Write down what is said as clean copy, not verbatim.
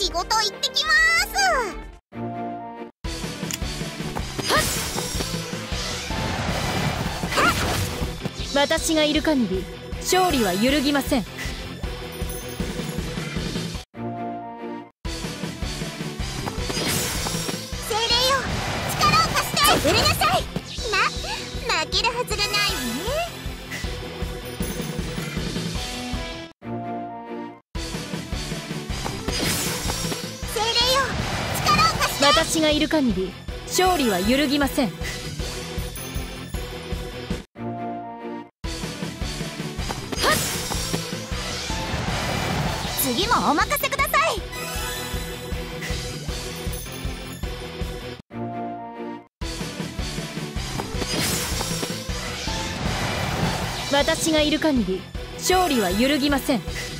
仕事行ってきまーす。私がいる限り勝利は揺るぎません。 精霊よ、力を貸して。売れなさい。負けるはずがないわね。精霊よ、力を貸して。 私がいる限り勝利は揺るぎません。 次もお任せください。 私がいる限り勝利は揺るぎません。